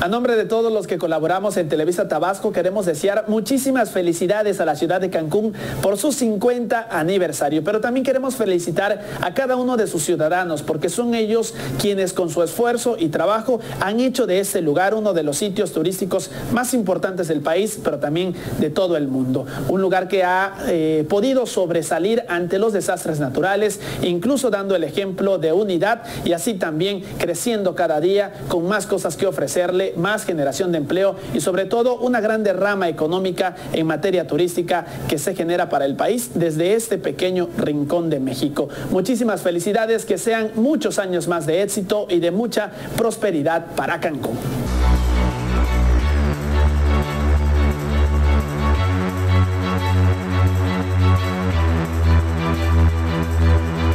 A nombre de todos los que colaboramos en Televisa Tabasco, queremos desear muchísimas felicidades a la ciudad de Cancún por su 50 aniversario, pero también queremos felicitar a cada uno de sus ciudadanos, porque son ellos quienes con su esfuerzo y trabajo han hecho de este lugar uno de los sitios turísticos más importantes del país, pero también de todo el mundo. Un lugar que ha podido sobresalir ante los desastres naturales, incluso dando el ejemplo de unidad y así también creciendo cada día con más cosas que ofrecerle, más generación de empleo y sobre todo una gran derrama económica en materia turística que se genera para el país desde este pequeño rincón de México. Muchísimas felicidades, que sean muchos años más de éxito y de mucha prosperidad para Cancún.